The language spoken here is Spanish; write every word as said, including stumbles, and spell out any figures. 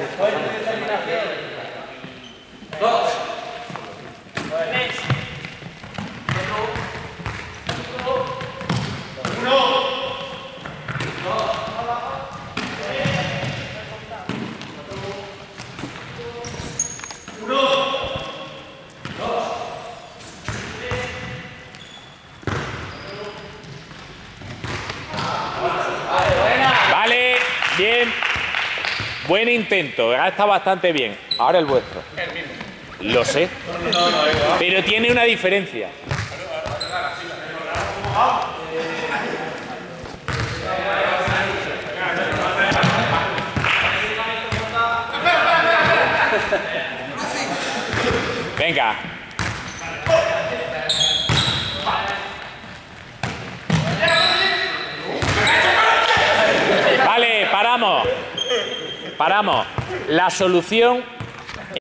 Dos. Vale, bien. Buen intento, ha estado bastante bien. Ahora el vuestro. Lo sé. Pero tiene una diferencia. Venga. Vale, paramos. Paramos. La solución